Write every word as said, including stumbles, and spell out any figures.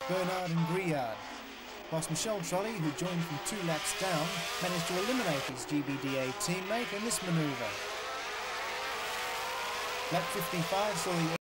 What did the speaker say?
Bernard and Groullaird, whilst Michel Trolle, who joined from two laps down, managed to eliminate his G B D A teammate in this manoeuvre. Lap fifty-five saw the